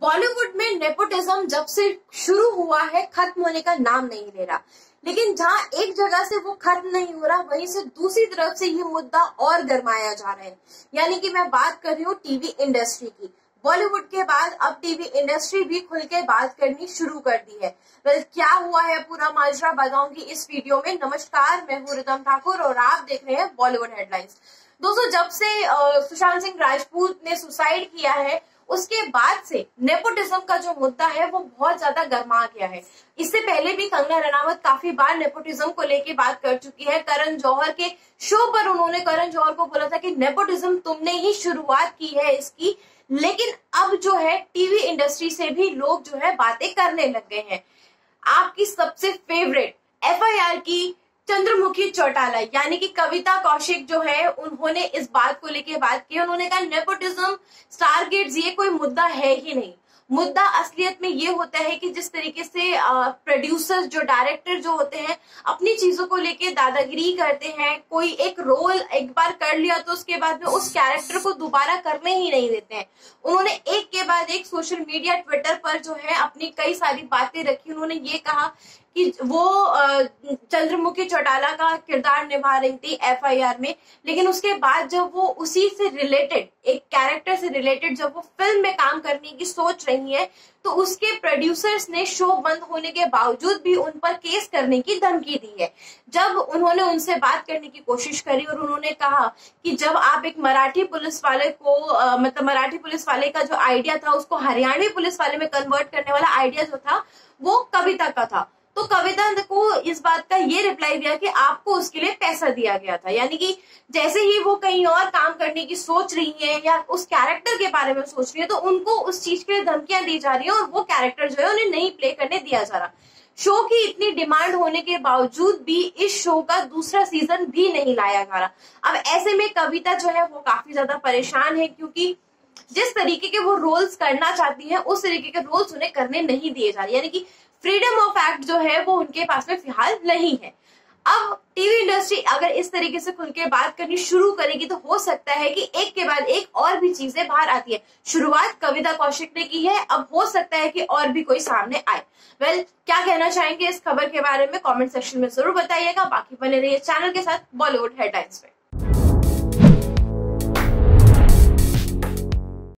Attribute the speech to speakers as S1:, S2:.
S1: बॉलीवुड में नेपोटिज्म जब से शुरू हुआ है खत्म होने का नाम नहीं ले रहा। लेकिन जहां एक जगह से वो खत्म नहीं हो रहा, वहीं से दूसरी तरफ से ये मुद्दा और गरमाया जा रहा है। यानी कि मैं बात कर रही हूँ टीवी इंडस्ट्री की। बॉलीवुड के बाद अब टीवी इंडस्ट्री भी खुल के बात करनी शुरू कर दी है। क्या हुआ है पूरा माजरा बताऊंगी इस वीडियो में। नमस्कार, मैं हूँ रितम ठाकुर और आप देख रहे हैं बॉलीवुड हेडलाइंस। दोस्तों, जब से सुशांत सिंह राजपूत ने सुसाइड किया है उसके बाद से नेपोटिज्म का जो मुद्दा है वो बहुत ज्यादा गर्मा गया है। इससे पहले भी कंगना रनावत काफी बार नेपोटिज्म को लेके बात कर चुकी है। करण जौहर के शो पर उन्होंने करण जौहर को बोला था कि नेपोटिज्म तुमने ही शुरुआत की है इसकी। लेकिन अब जो है टीवी इंडस्ट्री से भी लोग जो है बातें करने लग गए हैं। आपकी सबसे फेवरेट FIR की चंद्रमुखी चौटाला यानी कि कविता कौशिक जो है, उन्होंने इस बात को लेके बात की। उन्होंने कहा नेपोटिज्म, स्टारगेट्स ये कोई मुद्दा है ही नहीं। मुद्दा असलियत में ये होता है कि जिस तरीके से प्रोड्यूसर्स, जो डायरेक्टर जो होते हैं, अपनी चीजों को लेके दादागिरी करते हैं। कोई एक रोल एक बार कर लिया तो उसके बाद में उस कैरेक्टर को दोबारा करने ही नहीं देते हैं। उन्होंने एक के बाद एक सोशल मीडिया, ट्विटर पर जो है अपनी कई सारी बातें रखी। उन्होंने ये कहा कि वो चंद्रमुखी चौटाला का किरदार निभा रही थी FIR में, लेकिन उसके बाद जब वो उसी से रिलेटेड, एक कैरेक्टर से रिलेटेड जब वो फिल्म में काम करने की सोच रही है, तो उसके प्रोड्यूसर्स ने शो बंद होने के बावजूद भी उन पर केस करने की धमकी दी है। जब उन्होंने उनसे बात करने की कोशिश करी और उन्होंने कहा कि जब आप एक मराठी पुलिस वाले को मराठी पुलिस वाले का जो आइडिया था उसको हरियाणवी पुलिस वाले में कन्वर्ट करने वाला आइडिया जो था वो कविता का था, तो कविता को इस बात का ये रिप्लाई दिया कि आपको उसके लिए पैसा दिया गया था। यानी कि जैसे ही वो कहीं और काम करने की सोच रही है या उस कैरेक्टर के बारे में सोच रही है, तो उनको उस चीज के लिए धमकियां दी जा रही है और वो कैरेक्टर जो है उन्हें नहीं प्ले करने दिया जा रहा। शो की इतनी डिमांड होने के बावजूद भी इस शो का दूसरा सीजन भी नहीं लाया जा रहा। अब ऐसे में कविता जो है वो काफी ज्यादा परेशान है, क्योंकि जिस तरीके के वो रोल्स करना चाहती है उस तरीके के रोल्स उन्हें करने नहीं दिए जा रहे। यानी कि फ्रीडम ऑफ एक्ट जो है वो उनके पास में फिलहाल नहीं है। अब टीवी इंडस्ट्री अगर इस तरीके से खुल के बात करनी शुरू करेगी तो हो सकता है कि एक के बाद एक और भी चीजें बाहर आती है। शुरुआत कविता कौशिक ने की है, अब हो सकता है कि और भी कोई सामने आए। क्या कहना चाहेंगे इस खबर के बारे में कमेंट सेक्शन में जरूर बताइएगा। बाकी बने रहिए चैनल के साथ बॉलीवुड हेडलाइंस में।